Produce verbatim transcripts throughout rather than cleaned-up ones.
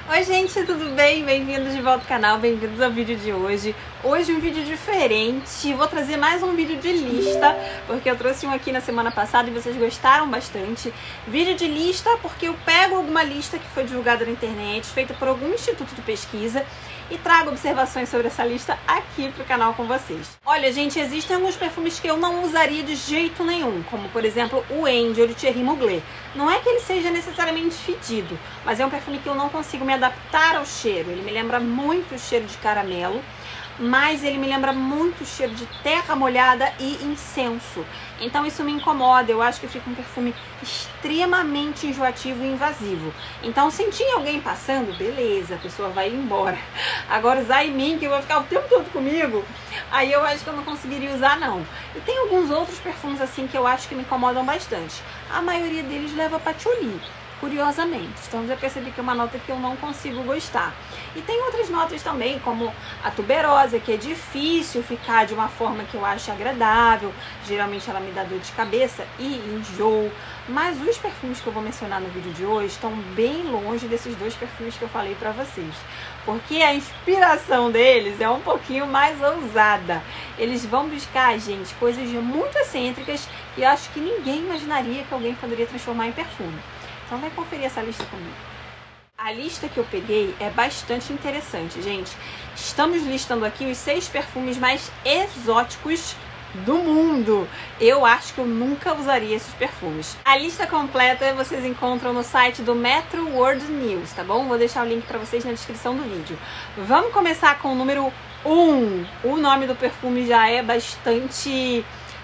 Oi gente, tudo bem? Bem-vindos de volta ao canal, bem-vindos ao vídeo de hoje. Hoje um vídeo diferente, vou trazer mais um vídeo de lista, porque eu trouxe um aqui na semana passada e vocês gostaram bastante. Vídeo de lista porque eu pego alguma lista que foi divulgada na internet, feita por algum instituto de pesquisa, e trago observações sobre essa lista aqui pro canal com vocês. Olha gente, existem alguns perfumes que eu não usaria de jeito nenhum, como por exemplo o Angel de Thierry Mugler. Não é que ele seja necessariamente fedido, mas é um perfume que eu não consigo me adaptar ao cheiro. Ele me lembra muito o cheiro de caramelo, mas ele me lembra muito o cheiro de terra molhada e incenso. Então isso me incomoda, eu acho que fica um perfume extremamente enjoativo e invasivo. Então senti alguém passando, beleza, a pessoa vai embora. Agora usar em mim, que eu vou ficar o tempo todo comigo, aí eu acho que eu não conseguiria usar não. E tem alguns outros perfumes assim que eu acho que me incomodam bastante. A maioria deles leva patchouli, curiosamente. Então já percebi que é uma nota que eu não consigo gostar. E tem outras notas também, como a tuberosa, que é difícil ficar de uma forma que eu acho agradável. Geralmente ela me dá dor de cabeça e enjoo. Mas os perfumes que eu vou mencionar no vídeo de hoje estão bem longe desses dois perfumes que eu falei pra vocês. Porque a inspiração deles é um pouquinho mais ousada. Eles vão buscar, gente, coisas muito excêntricas que eu acho que ninguém imaginaria que alguém poderia transformar em perfume. Então vai conferir essa lista comigo. A lista que eu peguei é bastante interessante, gente. Estamos listando aqui os seis perfumes mais exóticos do mundo. Eu acho que eu nunca usaria esses perfumes. A lista completa vocês encontram no site do Metro World News, tá bom? Vou deixar o link para vocês na descrição do vídeo. Vamos começar com o número um. O nome do perfume já é bastante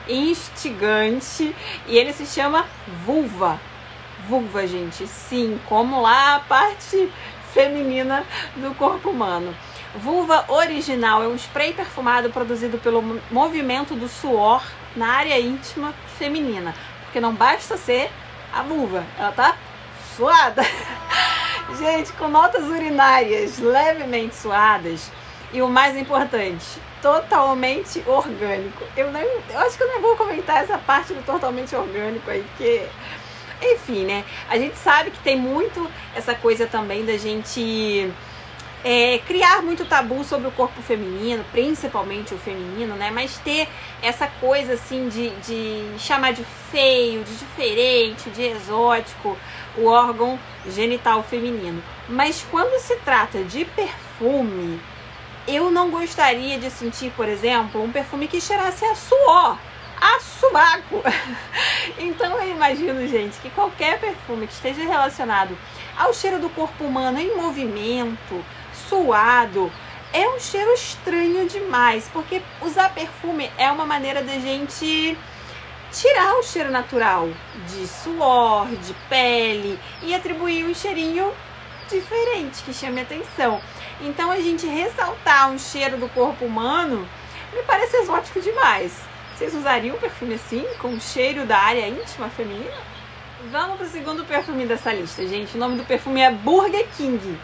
instigante e ele se chama Vulva. Vulva, gente, sim, como lá a parte feminina do corpo humano. Vulva original é um spray perfumado produzido pelo movimento do suor na área íntima feminina. Porque não basta ser a vulva, ela tá suada. Gente, com notas urinárias levemente suadas e o mais importante, totalmente orgânico. Eu, não, eu acho que eu não vou comentar essa parte do totalmente orgânico aí, porque... Enfim, né? A gente sabe que tem muito essa coisa também da gente é, criar muito tabu sobre o corpo feminino, principalmente o feminino, né? Mas ter essa coisa assim de, de chamar de feio, de diferente, de exótico o órgão genital feminino. Mas quando se trata de perfume, eu não gostaria de sentir, por exemplo, um perfume que cheirasse a suor, a sovaco. Então eu imagino, gente, que qualquer perfume que esteja relacionado ao cheiro do corpo humano em movimento, suado, é um cheiro estranho demais, porque usar perfume é uma maneira da gente tirar o cheiro natural de suor, de pele e atribuir um cheirinho diferente que chame atenção. Então a gente ressaltar um cheiro do corpo humano me parece exótico demais. Vocês usariam um perfume assim, com o cheiro da área íntima feminina? Vamos pro segundo perfume dessa lista, gente. O nome do perfume é Burger King.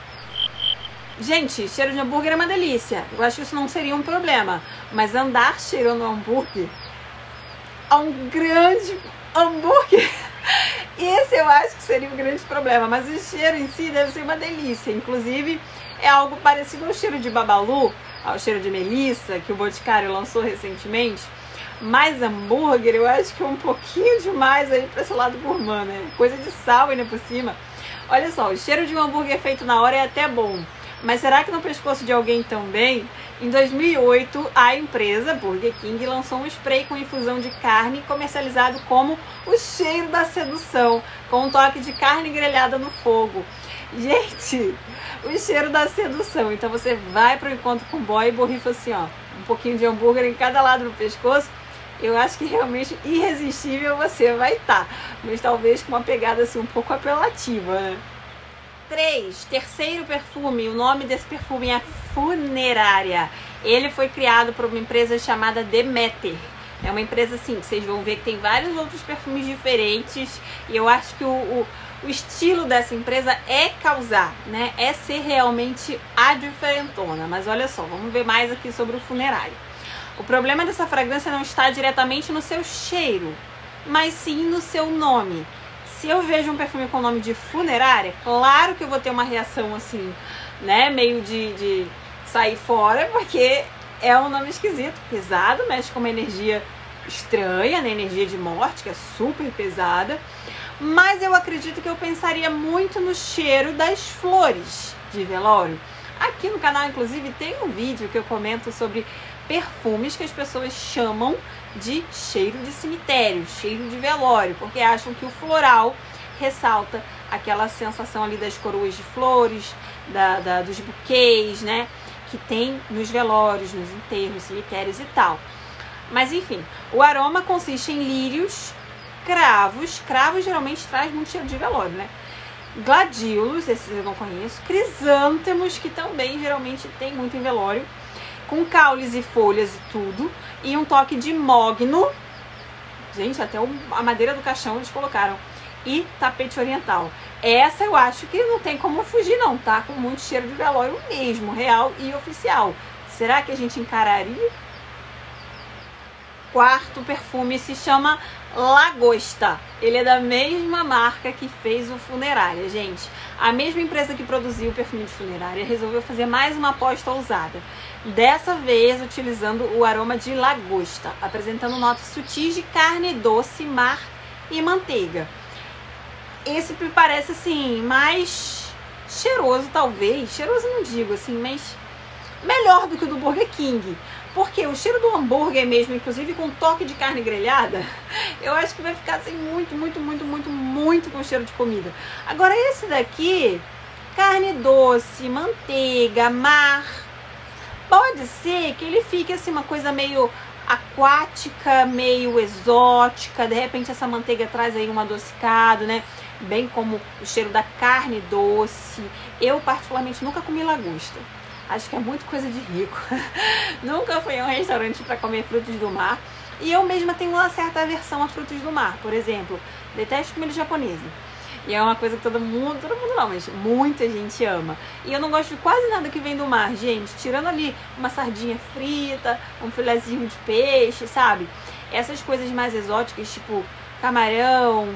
Gente, cheiro de hambúrguer é uma delícia. Eu acho que isso não seria um problema. Mas andar cheirando hambúrguer a um grande hambúrguer, esse eu acho que seria um grande problema. Mas o cheiro em si deve ser uma delícia. Inclusive, é algo parecido ao cheiro de Babalu, ao cheiro de Melissa, que o Boticário lançou recentemente. Mas hambúrguer eu acho que é um pouquinho demais aí para esse lado gourmand, né? Coisa de sal ainda por cima. Olha só, o cheiro de um hambúrguer feito na hora é até bom. Mas será que no pescoço de alguém também? Em dois mil e oito, a empresa Burger King lançou um spray com infusão de carne comercializado como o cheiro da sedução, com um toque de carne grelhada no fogo. Gente, o cheiro da sedução. Então você vai para o encontro com o boy e borrifa assim, ó, um pouquinho de hambúrguer em cada lado do pescoço. Eu acho que realmente irresistível você vai estar, mas talvez com uma pegada assim um pouco apelativa, né? três. Terceiro perfume. O nome desse perfume é Funerária. Ele foi criado por uma empresa chamada Demeter. É uma empresa assim, que vocês vão ver que tem vários outros perfumes diferentes. E eu acho que o, o, o estilo dessa empresa é causar, né? É ser realmente a diferentona. Mas olha só, vamos ver mais aqui sobre o Funerário. O problema dessa fragrância não está diretamente no seu cheiro, mas sim no seu nome. se eu vejo um perfume com o nome de funerária, claro que eu vou ter uma reação assim, né, meio de, de sair fora, porque é um nome esquisito, pesado, mexe com uma energia estranha, né, energia de morte, que é super pesada. Mas eu acredito que eu pensaria muito no cheiro das flores de velório. Aqui no canal, inclusive, tem um vídeo que eu comento sobre perfumes que as pessoas chamam de cheiro de cemitério, cheiro de velório, porque acham que o floral ressalta aquela sensação ali das coroas de flores, da, da, dos buquês, né, que tem nos velórios, nos enterros, cemitérios e tal. Mas enfim, o aroma consiste em lírios, cravos, cravos geralmente traz muito cheiro de velório, né? Gladiolos, esses eu não conheço, crisântemos, que também geralmente tem muito em velório, com caules e folhas e tudo, e um toque de mogno, gente, até a madeira do caixão eles colocaram, e tapete oriental. Essa eu acho que não tem como fugir não, tá? Com muito cheiro de velório mesmo, real e oficial. Será que a gente encararia? Quarto perfume se chama Lagosta. Ele é da mesma marca que fez o Funerária, gente. A mesma empresa que produziu o perfume de Funerária resolveu fazer mais uma aposta ousada. Dessa vez utilizando o aroma de lagosta, apresentando notas sutis de carne doce, mar e manteiga. Esse me parece assim mais cheiroso, talvez. Cheiroso não digo assim, mas melhor do que o do Burger King. Porque o cheiro do hambúrguer mesmo, inclusive com toque de carne grelhada, eu acho que vai ficar assim muito, muito, muito, muito, muito com cheiro de comida. Agora esse daqui, carne doce, manteiga, mar, pode ser que ele fique assim uma coisa meio aquática, meio exótica. De repente essa manteiga traz aí um adocicado, né? Bem como o cheiro da carne doce. Eu particularmente nunca comi lagosta. Acho que é muito coisa de rico. Nunca fui a um restaurante para comer frutos do mar. E eu mesma tenho uma certa aversão a frutos do mar. Por exemplo, detesto comida japonesa. E é uma coisa que todo mundo, todo mundo não, mas muita gente ama. E eu não gosto de quase nada que vem do mar, gente. Tirando ali uma sardinha frita, um filezinho de peixe, sabe? Essas coisas mais exóticas, tipo camarão,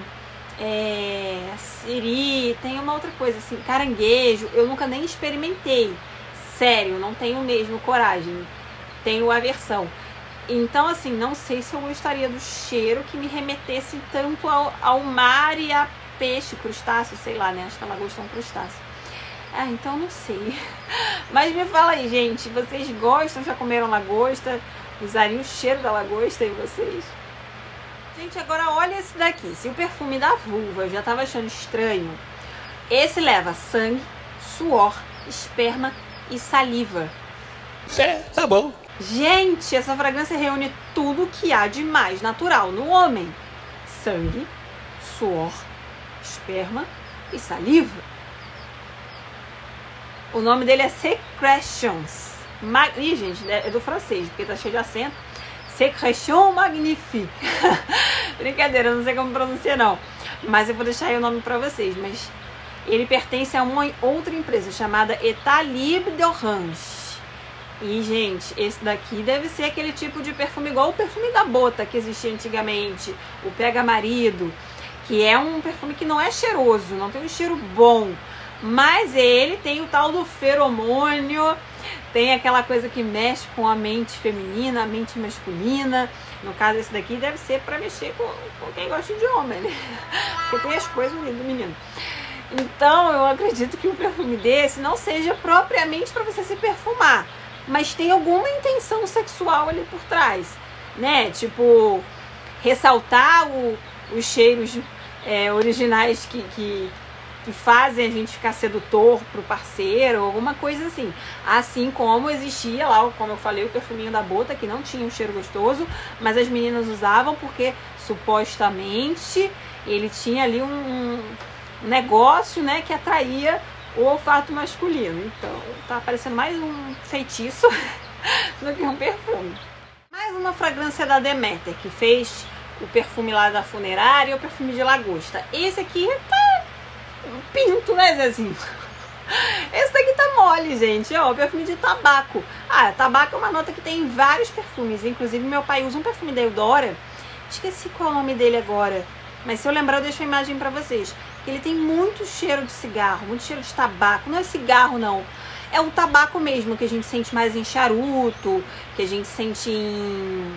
é, siri, tem uma outra coisa assim, caranguejo. Eu nunca nem experimentei. Sério, não tenho mesmo coragem, tenho aversão. Então, assim, não sei se eu gostaria do cheiro que me remetesse tanto ao, ao mar e a peixe, crustáceo, sei lá, né? Acho que a lagosta é um crustáceo. Ah, então não sei. Mas me fala aí, gente, vocês gostam, já comeram lagosta? Usariam o cheiro da lagosta em vocês? Gente, agora olha esse daqui. Se o perfume da vulva eu já tava achando estranho, esse leva sangue, suor, esperma e saliva. É, tá bom. Gente, essa fragrância reúne tudo que há de mais natural no homem: sangue, suor, esperma e saliva. O nome dele é Sécrétions. Mag... Ih, gente, é do francês, porque tá cheio de acento. Sécrétion magnifique. Brincadeira, eu não sei como pronunciar não, mas eu vou deixar aí o nome pra vocês. Mas ele pertence a uma outra empresa chamada État Libre d'Orange. E, gente, esse daqui deve ser aquele tipo de perfume igual o perfume da Bota que existia antigamente, o Pega Marido, que é um perfume que não é cheiroso, não tem um cheiro bom, mas ele tem o tal do feromônio, tem aquela coisa que mexe com a mente feminina, a mente masculina. No caso, esse daqui deve ser para mexer com, com quem gosta de homem, né? Porque tem as coisas do menino. Então, eu acredito que um perfume desse não seja propriamente para você se perfumar, mas tem alguma intenção sexual ali por trás, né? Tipo, ressaltar o, os cheiros é, originais que, que, que fazem a gente ficar sedutor pro parceiro, alguma coisa assim. Assim como existia lá, como eu falei, o perfuminho da Bota, que não tinha um cheiro gostoso, mas as meninas usavam porque supostamente ele tinha ali um, um negócio, né, que atraía o olfato masculino. Então tá parecendo mais um feitiço do que um perfume. Mais uma fragrância da Demeter, que fez o perfume lá da Funerária e o perfume de lagosta. Esse aqui tá pinto, né, Zezinho? Esse daqui tá mole, gente. Ó, o perfume de tabaco. Ah, tabaco é uma nota que tem em vários perfumes. Inclusive meu pai usa um perfume da Eudora, esqueci qual é o nome dele agora, mas se eu lembrar eu deixo a imagem pra vocês. Que ele tem muito cheiro de cigarro, muito cheiro de tabaco. Não é cigarro, não. É o tabaco mesmo, que a gente sente mais em charuto, que a gente sente em...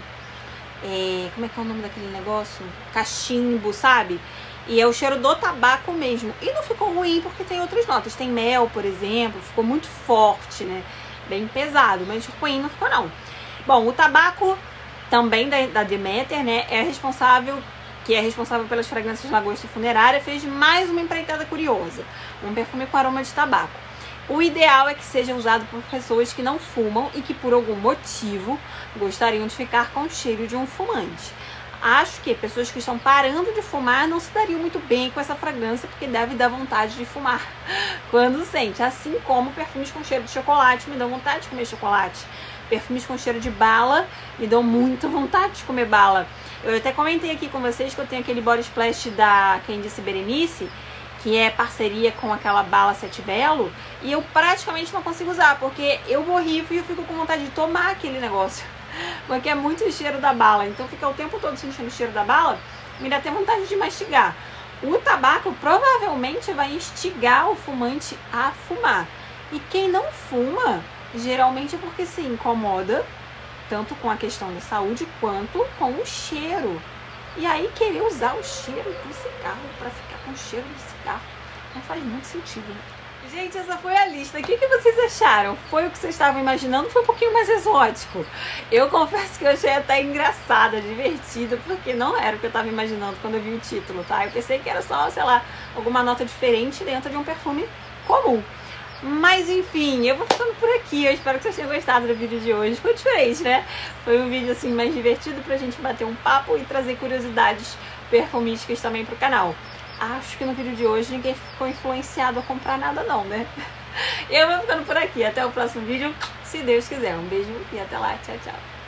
É, como é que é o nome daquele negócio? Cachimbo, sabe? E é o cheiro do tabaco mesmo. E não ficou ruim porque tem outras notas. Tem mel, por exemplo. Ficou muito forte, né? Bem pesado, mas ruim não ficou não. Bom, o tabaco também da, da Demeter, né? É responsável... que é responsável pelas fragrâncias Lagosta Funerária, fez mais uma empreitada curiosa. Um perfume com aroma de tabaco. O ideal é que seja usado por pessoas que não fumam e que por algum motivo gostariam de ficar com o cheiro de um fumante. Acho que pessoas que estão parando de fumar não se dariam muito bem com essa fragrância, porque deve dar vontade de fumar quando sente. Assim como perfumes com cheiro de chocolate me dão vontade de comer chocolate. Perfumes com cheiro de bala me dão muita vontade de comer bala. Eu até comentei aqui com vocês que eu tenho aquele body splash da Quem Disse Berenice, que é parceria com aquela bala Sete Belo, e eu praticamente não consigo usar, porque eu borrifo e eu fico com vontade de tomar aquele negócio, porque é muito o cheiro da bala. Então fica o tempo todo sentindo o cheiro da bala, me dá até vontade de mastigar. O tabaco provavelmente vai instigar o fumante a fumar. E quem não fuma, geralmente é porque se incomoda, tanto com a questão da saúde quanto com o cheiro. E aí querer usar o cheiro do cigarro para ficar com o cheiro do cigarro não faz muito sentido, né? Gente, essa foi a lista. O que, que vocês acharam? Foi o que vocês estavam imaginando? Foi um pouquinho mais exótico. Eu confesso que eu achei até engraçada, divertida, porque não era o que eu estava imaginando quando eu vi o título, tá? Eu pensei que era só, sei lá, alguma nota diferente dentro de um perfume comum. Mas enfim, eu vou ficando por aqui. Eu espero que vocês tenham gostado do vídeo de hoje. Foi diferente, né? Foi um vídeo assim mais divertido pra gente bater um papo e trazer curiosidades perfumísticas também pro canal. Acho que no vídeo de hoje ninguém ficou influenciado a comprar nada não, né? Eu vou ficando por aqui. Até o próximo vídeo, se Deus quiser. Um beijo e até lá. Tchau, tchau.